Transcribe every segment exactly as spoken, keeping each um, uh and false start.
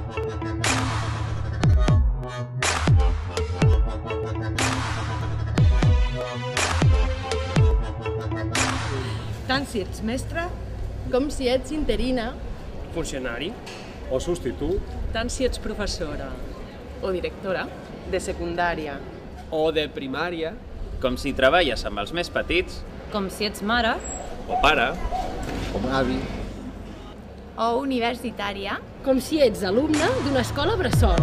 Tant si ets mestre com si ets interina, funcionari o substitut, tant si ets professora o directora, de secundària o de primària, com si treballes amb els més petits, com si ets mare o pare, com avi, o universitària, com si ets alumne d'una escola bressol.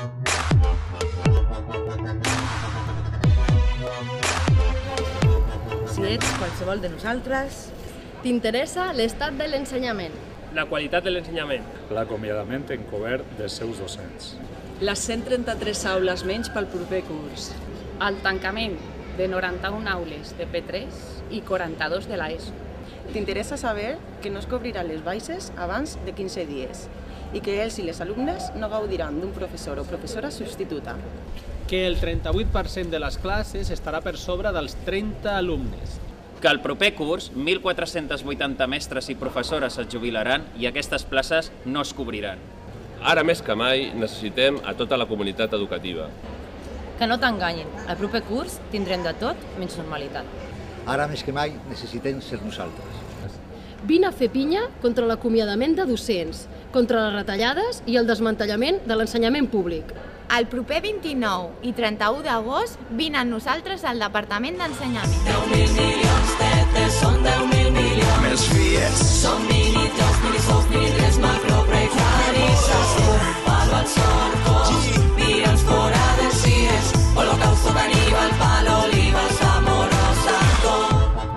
Si ets qualsevol de nosaltres, t'interessa l'estat de l'ensenyament, la qualitat de l'ensenyament, l'acomiadament encobert dels seus docents, les cent trenta-tres aules menys pel proper curs, el tancament de noranta-una aules de P tres i quaranta-dos de l'ESO. T'interessa saber que no es cobriran les baixes abans de quinze dies i que els i les alumnes no gaudiran d'un professor o professora substituta. Que el trenta-vuit per cent de les classes estarà per sobre dels trenta alumnes. Que el proper curs mil quatre-cents vuitanta mestres i professores es jubilaran i aquestes places no es cobriran. Ara més que mai necessitem a tota la comunitat educativa. Que no t'enganyin, el proper curs tindrem de tot menys normalitat. Ara més que mai necessitem ser nosaltres. Vine a fer pinya contra l'acomiadament de docents, contra les retallades i el desmantellament de l'ensenyament públic. El proper vint-i-nou i trenta-u d'agost vine amb nosaltres al Departament d'Ensenyament. deu mil milions tetes són deu mil milions. Més fies. Són mini jocs, mini sous, mini drets, macro precarització. Palo al sol, cos, mira'ns fora dels cires. Holocausto caníbal, palo, olivas, amorosa, com.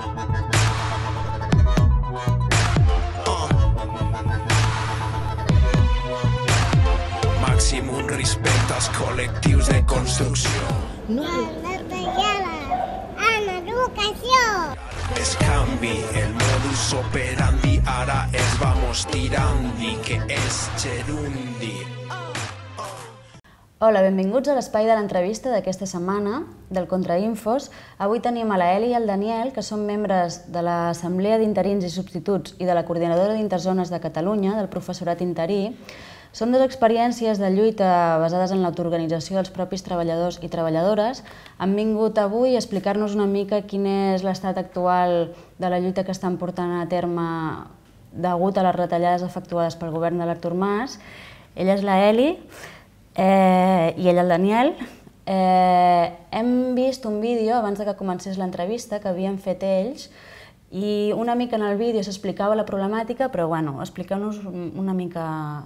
Màxim un respecte als col·lectius de construcció. No. La retallada en educació. Es canvi el modus operandi, ara es vamos tirandi, que és gerundi. Hola, benvinguts a l'espai de l'entrevista d'aquesta setmana del Contrainfos. Avui tenim a la Eli i el Daniel, que són membres de l'Assemblea d'Interins i Substituts i de la Coordinadora d'Interzones de Catalunya, del professorat interí. Són dues experiències de lluita basades en l'autoorganització dels propis treballadors i treballadores. Han vingut avui a explicar-nos una mica quin és l'estat actual de la lluita que estan portant a terme degut a les retallades efectuades pel govern de l'Artur Mas. Ella és la Eli eh, i ell el Daniel. Eh, hem vist un vídeo abans que comencés l'entrevista que havien fet ells i una mica en el vídeo s'explicava la problemàtica, però bueno, expliqueu-nos una mica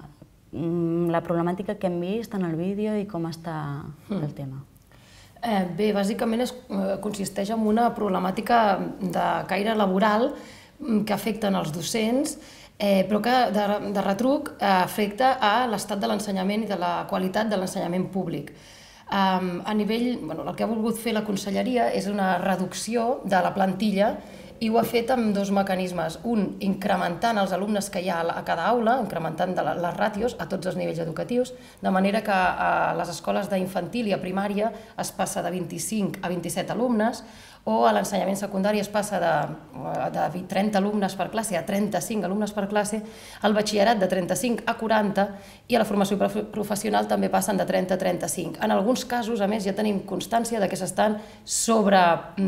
la problemàtica que hem vist en el vídeo i com està el tema. Eh, bé, bàsicament es, eh, consisteix en una problemàtica de caire laboral que afecta els docents, eh, però que de, de retruc eh, afecta a l'estat de l'ensenyament i de la qualitat de l'ensenyament públic. Eh, a nivell, bueno, el que ha volgut fer la conselleria és una reducció de la plantilla i ho ha fet amb dos mecanismes. Un, incrementant els alumnes que hi ha a cada aula, incrementant les ràtios a tots els nivells educatius, de manera que a les escoles d'infantil i a primària es passa de vint-i-cinc a vint-i-set alumnes, o a l'ensenyament secundari es passa de, de trenta alumnes per classe a trenta-cinc alumnes per classe, al batxillerat de trenta-cinc a quaranta i a la formació professional també passen de trenta a trenta-cinc. En alguns casos, a més, ja tenim constància de que s'estan sobre...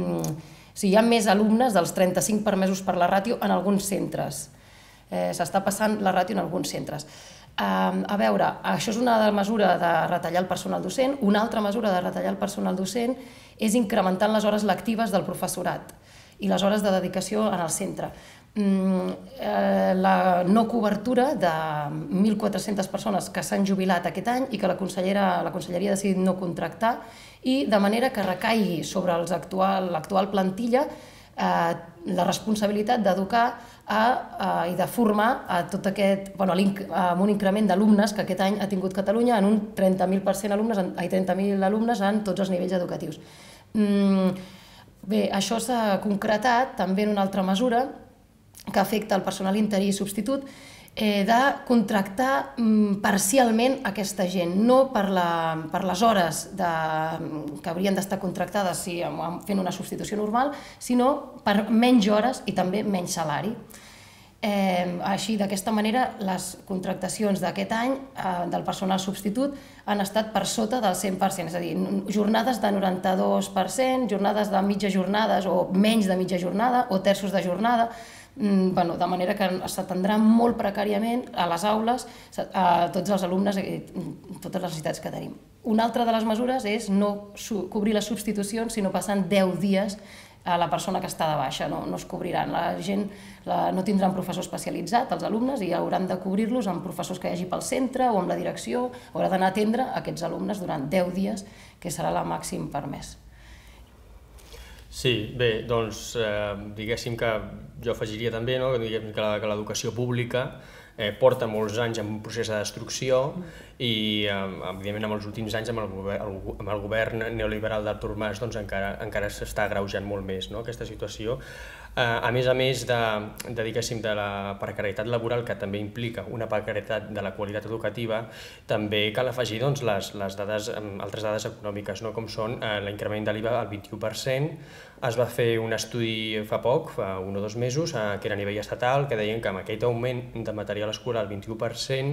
O sigui, hi ha més alumnes dels trenta-cinc permesos per la ràtio en alguns centres. Eh, S'està passant la ràtio en alguns centres. Eh, a veure, això és una mesura de retallar el personal docent. Una altra mesura de retallar el personal docent és incrementant les hores lectives del professorat i les hores de dedicació en el centre. Mm, eh, la no cobertura de mil quatre-centes persones que s'han jubilat aquest any i que la, la Conselleria ha decidit no contractar, i de manera que recaigui sobre l'actual plantilla eh, la responsabilitat d'educar i de formar a tot aquest, bueno, amb un increment d'alumnes que aquest any ha tingut Catalunya en un trenta mil per cent alumnes, ai, trenta mil alumnes en tots els nivells educatius. Mm, bé, això s'ha concretat també en una altra mesura que afecta el personal interí i substitut, eh, de contractar mm, parcialment aquesta gent, no per, la, per les hores de, que haurien d'estar contractades si, fent una substitució normal, sinó per menys hores i també menys salari. Així, d'aquesta manera, les contractacions d'aquest any del personal substitut han estat per sota del cent per cent, és a dir, jornades de noranta-dos per cent, jornades de mitja jornades o menys de mitja jornada o terços de jornada, de manera que s'atendrà molt precàriament a les aules a tots els alumnes i totes les necessitats que tenim. Una altra de les mesures és no cobrir les substitucions, sinó passant deu dies a la persona que està de baixa, no es cobriran. La gent no tindran professor especialitzat, els alumnes, i hauran de cobrir-los amb professors que hi hagi pel centre o amb la direcció, haurà d'anar a atendre aquests alumnes durant deu dies, que serà la màxim permès. Sí, bé, doncs diguéssim que jo afegiria també que l'educació pública porta molts anys en un procés de destrucció i, evidentment, en els últims anys amb el govern neoliberal d'Artur Mas encara s'està agreujant molt més aquesta situació. A més a més de la precarietat laboral, que també implica una precarietat de la qualitat educativa, també cal afegir altres dades econòmiques, com són l'increment de l'I V A al vint-i-u per cent. Es va fer un estudi fa poc, fa un o dos mesos, que era a nivell estatal, que deien que amb aquest augment de material escolar al vint-i-u per cent,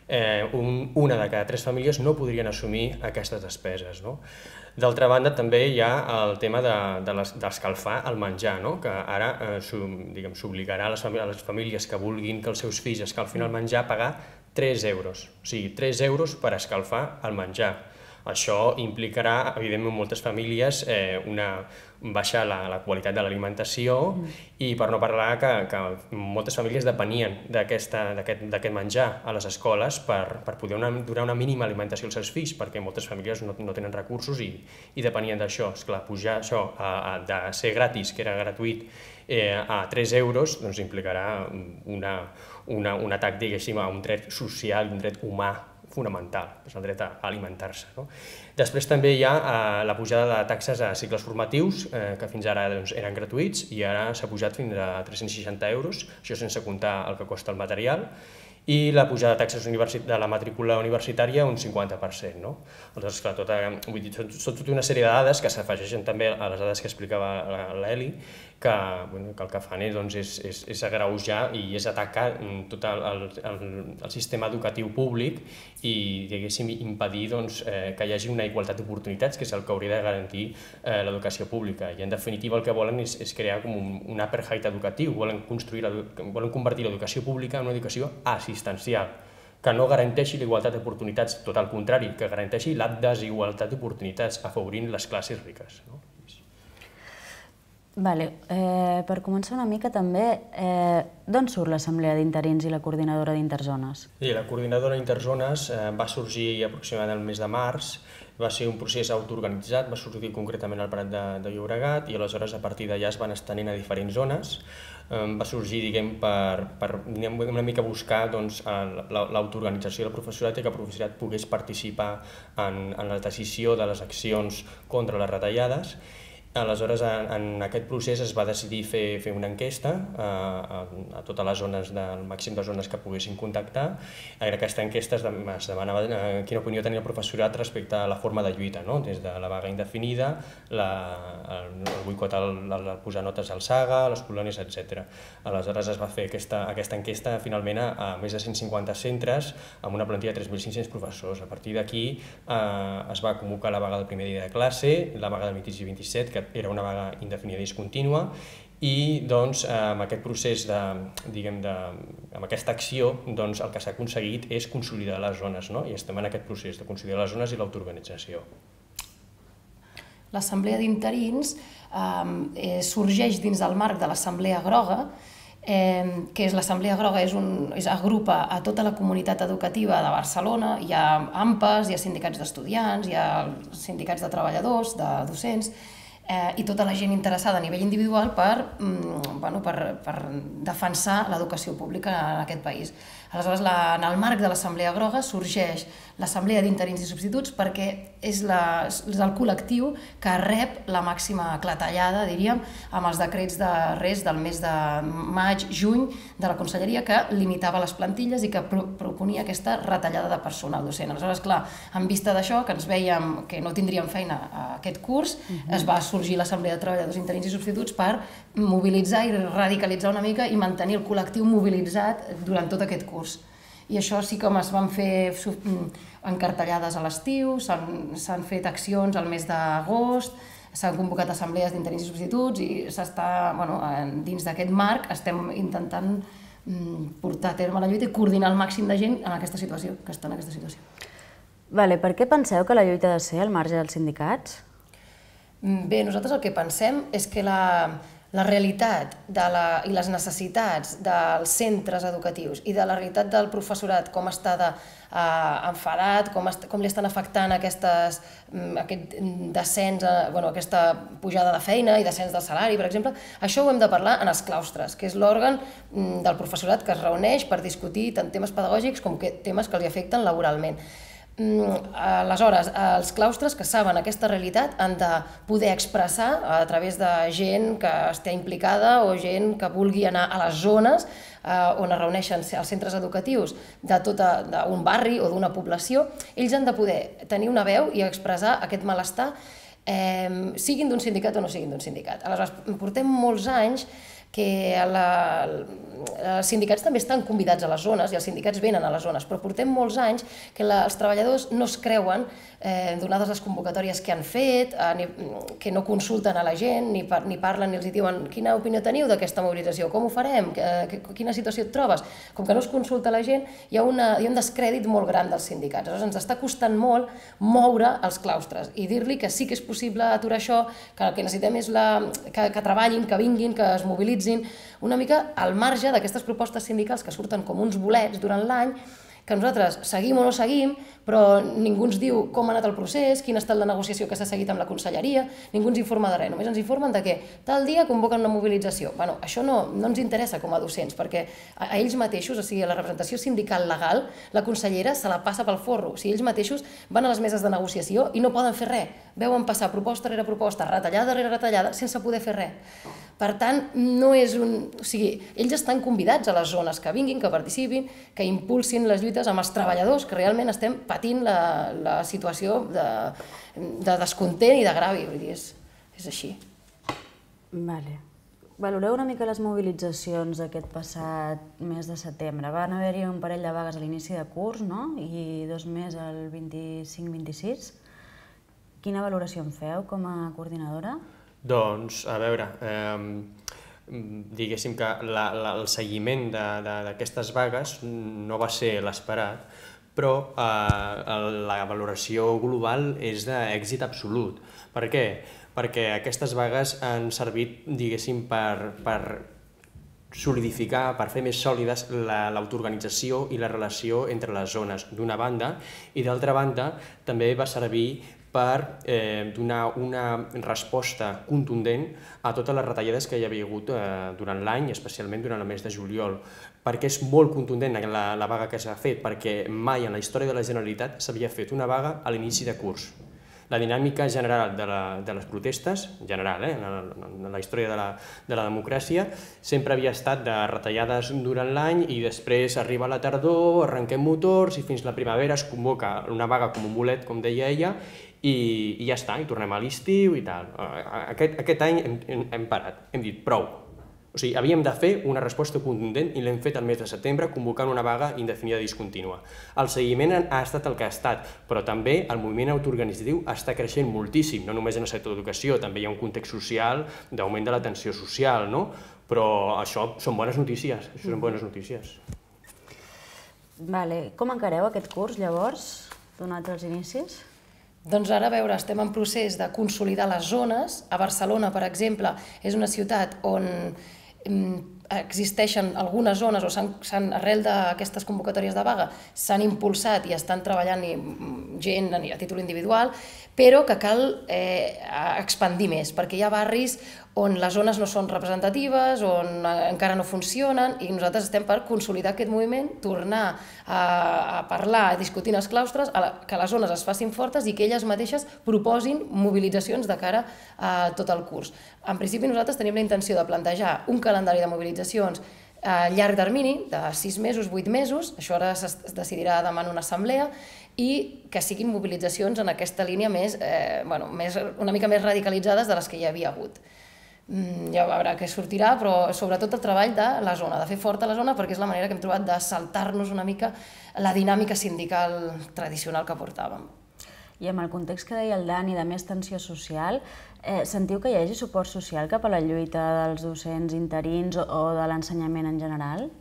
una de cada tres famílies no podrien assumir aquestes despeses. D'altra banda, també hi ha el tema d'escalfar el menjar, que ara s'obligarà a les famílies que vulguin que els seus fills escalfin el menjar a pagar tres euros, o sigui, tres euros per escalfar el menjar. Això implicarà, evidentment, en moltes famílies baixar la qualitat de l'alimentació i per no parlar que moltes famílies depenien d'aquest menjar a les escoles per poder donar una mínima alimentació als seus fills, perquè moltes famílies no tenen recursos i depenien d'això. Esclar, pujar això de ser gratis, que era gratuït, a tres euros implicarà un atac, diguéssim, a un dret social, un dret humà fonamental, que és el dret a alimentar-se. Després també hi ha la pujada de taxes a cicles formatius, que fins ara eren gratuïts i ara s'ha pujat fins a tres-cents seixanta euros, això sense comptar el que costa el material, i la pujada de taxes de la matrícula universitària un cinquanta per cent. Aleshores, clar, són tota una sèrie de dades que s'afegeixen també a les dades que explicava l'Eli, que el que fan és agreujar i és atacar tot el sistema educatiu públic i, diguéssim, impedir que hi hagi una igualtat d'oportunitats, que és el que hauria de garantir l'educació pública. I, en definitiva, el que volen és crear com un apartheid educatiu, volen convertir l'educació pública en una educació assistencial, que no garanteixi la igualtat d'oportunitats, tot al contrari, que garanteixi la desigualtat d'oportunitats, afavorint les classes riques. Per començar una mica també, d'on surt l'Assemblea d'Interins i la Coordinadora d'Interzones? La Coordinadora d'Interzones va sorgir aproximadament el mes de març, va ser un procés autoorganitzat, va sortir concretament al Prat de Llobregat i aleshores a partir d'allà es van estenent a diferents zones. Va sorgir, diguem, per una mica buscar l'autoorganització del professorat i que el professorat pogués participar en la decisió de les accions contra les retallades. Aleshores, en aquest procés es va decidir fer una enquesta a totes les zones, al màxim de zones que poguessin contactar. En aquesta enquesta es demanava quina opinió tenia el professorat respecte a la forma de lluita, des de la vaga indefinida, el boicot al posar notes al Saga, les colònies, etcètera. Aleshores es va fer aquesta enquesta finalment a més de cent cinquanta centres amb una plantilla de tres mil cinc-cents professors. A partir d'aquí es va convocar la vaga del primer dia de classe, la vaga del vint-i-sis i vint-i-set, que era una vaga indefinida i discontínua, i amb aquest procés, amb aquesta acció, el que s'ha aconseguit és consolidar les zones, i estem en aquest procés de consolidar les zones i l'autoorganització. L'Assemblea d'Interins sorgeix dins del marc de l'Assemblea Groga, que és l'Assemblea Groga, agrupa a tota la comunitat educativa de Barcelona, hi ha A M P Es, hi ha sindicats d'estudiants, hi ha sindicats de treballadors, de docents, i tota la gent interessada a nivell individual per defensar l'educació pública en aquest país. Aleshores, en el marc de l'Assemblea Groga sorgeix l'Assemblea d'Interins i Substituts perquè és el col·lectiu que rep la màxima clatellada, diríem, amb els decrets de res del mes de maig, juny de la Conselleria que limitava les plantilles i que proponia aquesta retallada de personal docent. Aleshores, clar, en vista d'això, que ens vèiem que no tindríem feina aquest curs, es va sorgir l'Assemblea de Treballadors Interins i Substituts per mobilitzar i radicalitzar una mica i mantenir el col·lectiu mobilitzat durant tot aquest curs. I això sí que es van fer encartellades a l'estiu, s'han fet accions al mes d'agost, s'han convocat assemblees d'interins i substituts i s'està, bueno, dins d'aquest marc estem intentant portar a terme la lluita i coordinar el màxim de gent en aquesta situació, que està en aquesta situació. Vale, per què penseu que la lluita ha de ser al marge dels sindicats? Bé, nosaltres el que pensem és que la... la realitat i les necessitats dels centres educatius i de la realitat del professorat, com està enfadat, com li estan afectant aquest descens, aquesta pujada de feina i descens del salari, per exemple, això ho hem de parlar en els claustres, que és l'òrgan del professorat que es reuneix per discutir tant temes pedagògics com temes que els afecten laboralment. Aleshores, els claustres que saben aquesta realitat han de poder expressar a través de gent que estigui implicada o gent que vulgui anar a les zones on es reuneixen els centres educatius de tot un barri o d'una població. Ells han de poder tenir una veu i expressar aquest malestar, siguin d'un sindicat o no siguin d'un sindicat. Aleshores, portem molts anys que els sindicats també estan convidats a les zones i els sindicats venen a les zones, però portem molts anys que els treballadors no es creuen, donades les convocatòries que han fet, que no consulten a la gent, ni parlen ni els diuen quina opinió teniu d'aquesta mobilització, com ho farem, quina situació et trobes. Com que no es consulta la gent, hi ha un descrèdit molt gran dels sindicats. Aleshores, ens està costant molt moure els claustres i dir-li que sí que és possible aturar això, que el que necessitem és que treballin, que vinguin, que es mobilitzin, una mica al marge d'aquestes propostes sindicals que surten com uns bolets durant l'any, que nosaltres seguim o no seguim, però ningú ens diu com ha anat el procés, quin ha estat la negociació que s'ha seguit amb la conselleria, ningú ens informa de res, només ens informen de que tal dia convoquen una mobilització. Bueno, això no ens interessa com a docents, perquè a ells mateixos, o sigui, a la representació sindical legal, la consellera se la passa pel forro. O sigui, ells mateixos van a les meses de negociació i no poden fer res. Veuen passar proposta rere proposta, retallada rere retallada, sense poder fer res. Per tant, no és un... O sigui, ells estan convidats a les zones que vinguin, que participin, que impulsin les lluites amb els treballadors, que realment estem patint la situació de descontent i d'agravi. Vull dir, és així. Vale. Valoreu una mica les mobilitzacions d'aquest passat mes de setembre. Van haver-hi un parell de vagues a l'inici de curs, no? I dos més el vint-i-cinc vint-i-sis. Quina valoració en feu com a coordinadora? Doncs, a veure, diguéssim que el seguiment d'aquestes vagues no va ser l'esperat, però la valoració global és d'èxit absolut. Per què? Perquè aquestes vagues han servit, diguéssim, per solidificar, per fer més sòlides l'autoorganització i la relació entre les zones, d'una banda, i d'altra banda també va servir per donar una resposta contundent a totes les retallades que hi havia hagut durant l'any, especialment durant el mes de juliol. Per què és molt contundent la vaga que s'ha fet? Perquè mai en la història de la Generalitat s'havia fet una vaga a l'inici de curs. La dinàmica general de les protestes, general, en la història de la democràcia, sempre havia estat de retallades durant l'any i després arriba la tardor, arrenquem motors i fins la primavera es convoca una vaga com un bolet, com deia ella, i ja està, i tornem a l'estiu i tal. Aquest any hem parat, hem dit prou. O sigui, havíem de fer una resposta contundent i l'hem fet el mes de setembre convocant una vaga indefinida discontínua. El seguiment ha estat el que ha estat, però també el moviment autoorganitzatiu està creixent moltíssim, no només en el sector d'educació, també hi ha un context social d'augment de la tensió social, no? Però això són bones notícies, això són bones notícies. Vale. Com encareu aquest curs, llavors, donats els inicis? Doncs ara, a veure, estem en procés de consolidar les zones. A Barcelona, per exemple, és una ciutat on existeixen algunes zones o arrel d'aquestes convocatòries de vaga s'han impulsat i estan treballant gent a títol individual, però que cal expandir més, perquè hi ha barris on les zones no són representatives, on encara no funcionen, i nosaltres estem per consolidar aquest moviment, tornar a, a parlar, a discutir els claustres, a la, que les zones es facin fortes i que elles mateixes proposin mobilitzacions de cara a tot el curs. En principi nosaltres tenim la intenció de plantejar un calendari de mobilitzacions a llarg termini, de sis mesos, vuit mesos, això ara es decidirà demà en una assemblea, i que siguin mobilitzacions en aquesta línia més, eh, bueno, més, una mica més radicalitzades de les que hi havia hagut. Mm, ja veurà què sortirà, però sobretot el treball de la zona, de fer forta la zona, perquè és la manera que hem trobat de saltar-nos una mica la dinàmica sindical tradicional que portàvem. I amb el context que deia el Dani de més tensió social, eh, sentiu que hi hagi suport social cap a la lluita dels docents interins o, o de l'ensenyament en general?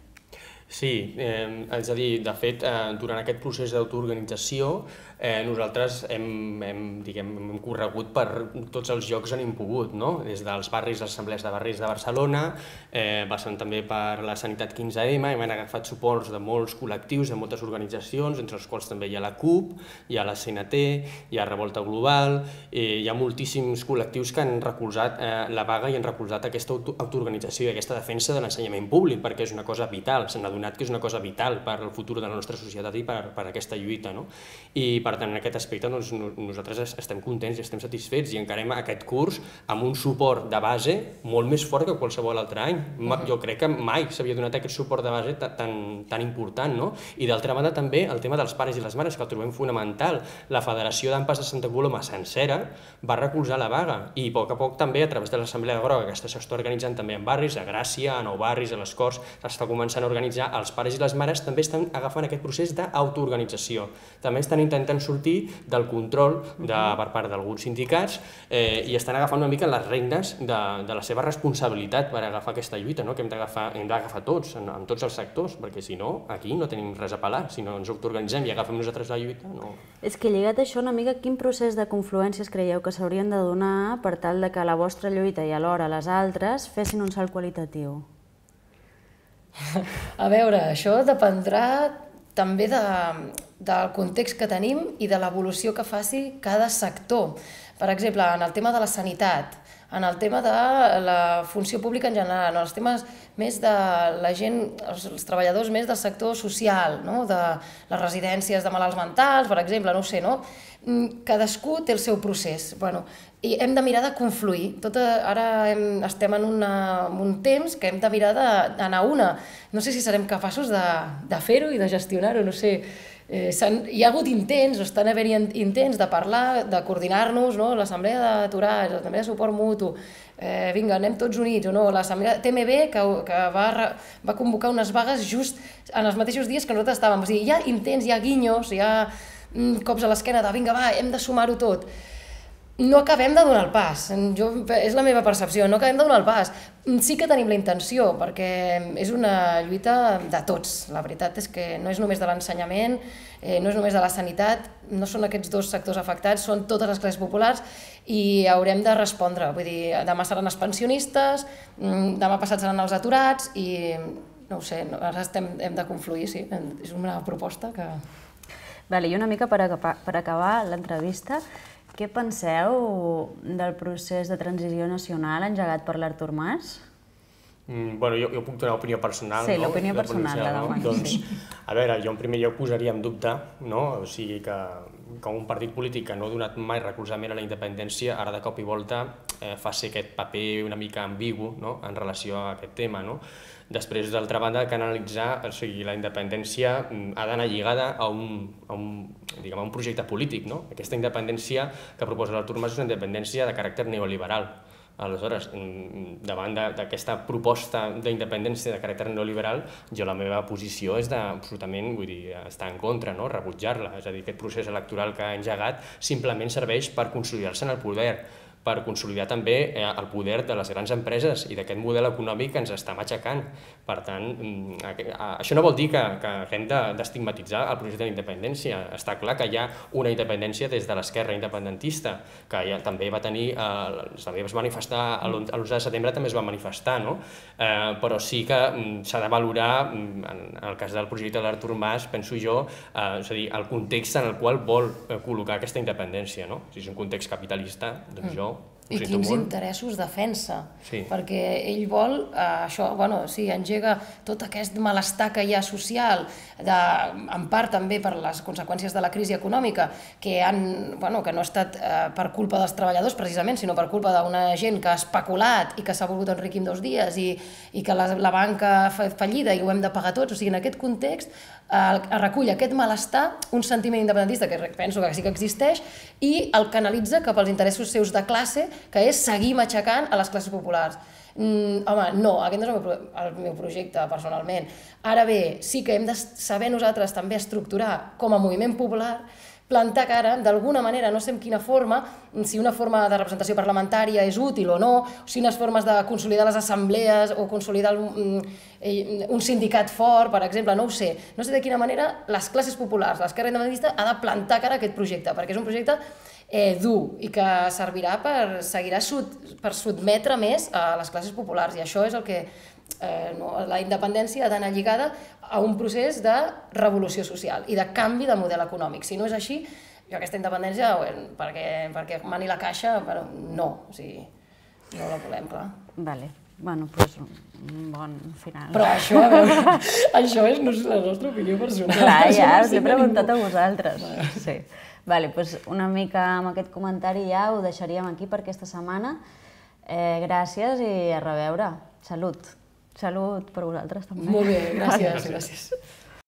Sí, eh, és a dir, de fet, eh, durant aquest procés d'autoorganització eh, nosaltres hem, hem, diguem, hem corregut per tots els llocs on hem pogut, no? Des dels barris, les assemblees de barris de Barcelona, eh, passant també per la Sanitat quinze ema, hem agafat suports de molts col·lectius, de moltes organitzacions, entre els quals també hi ha la C U P, hi ha la C N T, hi ha Revolta Global, eh, hi ha moltíssims col·lectius que han recolzat eh, la vaga i han recolzat aquesta autoorganització i aquesta defensa de l'ensenyament públic, perquè és una cosa vital, s'han adonat que és una cosa vital per al futur de la nostra societat i per, per aquesta lluita, no? I per tant, en aquest aspecte doncs, nosaltres estem contents i estem satisfets i encarem aquest curs amb un suport de base molt més fort que qualsevol altre any. Jo crec que mai s'havia donat aquest suport de base tan, tan important, no? I d'altra banda també el tema dels pares i les mares, que el trobem fonamental. La Federació d'Ampas de Santa Coloma sencera va recolzar la vaga i a poc a poc també a través de l'Assemblea Groga, que s'està organitzant també en barris, a Gràcia, a Nou Barris, a les Corts, s'està començant a organitzar. Els pares i les mares també estan agafant aquest procés d'autoorganització. També estan intentant sortir del control de, per part d'alguns sindicats eh, i estan agafant una mica les regnes de, de la seva responsabilitat per agafar aquesta lluita, no? Que hem d'agafar hem d'agafar tots, en, en tots els sectors, perquè si no, aquí no tenim res a pelar. Si no ens autoorganitzem i agafem nosaltres la lluita, no... És que lligat a això una mica, quin procés de confluències creieu que s'haurien de donar per tal de que la vostra lluita i alhora les altres fessin un salt qualitatiu? A veure, això dependrà també de, del context que tenim i de l'evolució que faci cada sector. Per exemple, en el tema de la sanitat, en el tema de la funció pública en general, en els temes més de la gent, els, els treballadors més del sector social, no? De les residències de malalts mentals, per exemple, no ho sé, no? Cadascú té el seu procés. Bueno, i hem de mirar de confluir. Tot, ara hem, estem en, una, en un temps que hem de mirar d'anar una. No sé si serem capaços de, de fer-ho i de gestionar-ho, no sé. Eh, hi ha hagut intents, o estan havent-hi intents de parlar, de coordinar-nos, no? L'assemblea d'aturats, l'assemblea de suport mutu, eh, vinga, anem tots units, o no? L'assemblea T M B, que, que va, va convocar unes vagues just en els mateixos dies que nosaltres estàvem. O sigui, hi ha intents, hi ha guinyos, hi ha mm, cops a l'esquena de vinga, va, hem de sumar-ho tot. No acabem de donar el pas, jo, és la meva percepció, no acabem de donar el pas. Sí que tenim la intenció, perquè és una lluita de tots. La veritat és que no és només de l'ensenyament, eh, no és només de la sanitat, no són aquests dos sectors afectats, són totes les classes populars i haurem de respondre. Vull dir, demà seran els pensionistes, demà passat seran els aturats i no ho sé, ara estem, hem de confluir, sí, és una proposta que... Vale, i una mica per acabar, per acabar l'entrevista, què penseu del procés de transició nacional engegat per l'Artur Mas? Mm, bueno, jo, jo puc donar opinió personal, sí, no? l'opinió personal, la demà. Doncs, a veure, jo en primer lloc posaria en dubte, no? O sigui que, que un partit polític que no ha donat mai recolzament a la independència, ara de cop i volta eh, faci aquest paper una mica ambigu, no? En relació a aquest tema, no? Després, d'altra banda, que analitzar, o sigui, la independència ha d'anar lligada a un, a, un, diguem, a un projecte polític, no? Aquesta independència que proposa l'Artur Mas és una independència de caràcter neoliberal. Aleshores, davant d'aquesta proposta d'independència de caràcter neoliberal, jo la meva posició és de, absolutament, vull dir, estar en contra, no? Rebutjar-la. És a dir, aquest procés electoral que ha engegat simplement serveix per consolidar-se en el poder, per consolidar també el poder de les grans empreses i d'aquest model econòmic que ens està matxacant. Per tant, això no vol dir que, que haguem d'estigmatitzar el projecte d'independència. Està clar que hi ha una independència des de l'esquerra independentista, que ja també va tenir, eh, també es va manifestar, l'onze de setembre també es va manifestar, no? Eh, però sí que s'ha de valorar, en el cas del projecte de l'Artur Mas, penso jo, eh, és a dir, el context en el qual vol col·locar aquesta independència, no? Si és un context capitalista, doncs jo Ho I sento quins molt. interessos defensa. Sí. Perquè ell vol, eh, això, bueno, sí, engega tot aquest malestar que hi ha social, de, en part també per les conseqüències de la crisi econòmica, que, han, bueno, que no ha estat eh, per culpa dels treballadors precisament, sinó per culpa d'una gent que ha especulat i que s'ha volgut enriquir en dos dies i, i que la, la banca fa fallida i ho hem de pagar tots. O sigui, en aquest context eh, recull aquest malestar, un sentiment independentista que penso que sí que existeix, i el canalitza cap als interessos seus de classe, que és seguir matxacant a les classes populars. Mm, home, no, aquest no és el meu, el meu projecte, personalment. Ara bé, sí que hem de saber nosaltres també estructurar com a moviment popular, plantar cara, d'alguna manera, no sé en quina forma, si una forma de representació parlamentària és útil o no, si unes formes de consolidar les assemblees o consolidar un, un sindicat fort, per exemple, no ho sé. No sé de quina manera les classes populars, l'esquerra independentista, ha de plantar cara a aquest projecte, perquè és un projecte eh, dur i que servirà per, seguirà sud, per sotmetre més a les classes populars, i això és el que eh, no, la independència ha d'anar lligada a un procés de revolució social i de canvi de model econòmic. Si no és així, jo aquesta independència, bueno, perquè, perquè mani la caixa, però no, o sigui, no la volem, clar. Vale. Bueno, doncs un bon final. Però això, a veure, això és la nostra opinió personal. Clar, ja, us he preguntat a vosaltres. Sí. Vale, doncs una mica amb aquest comentari ja ho deixaríem aquí per aquesta setmana. Eh, gràcies i a reveure. Salut. Salut per vosaltres també. Molt bé, gràcies. gràcies.